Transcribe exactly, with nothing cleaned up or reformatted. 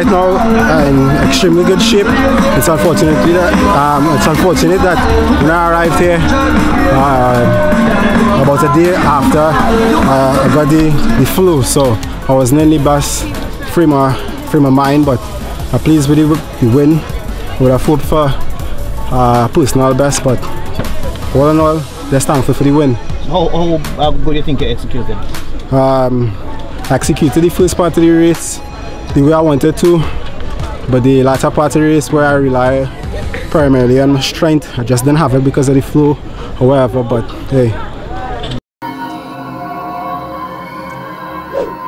now in extremely good shape. It's unfortunately that um, it's unfortunate that when I arrived here uh, about a day after uh, I got the, the flu, so I was in the best frame of, frame of mind, but I'm pleased with the, the win. Would have hoped for uh, personal best, but all in all, just thankful for the win. How, how, how good do you think you executed? Um, executed the first part of the race the way I wanted to, but the latter part of the race where I rely primarily on my strength, I just didn't have it because of the flu or whatever, but hey.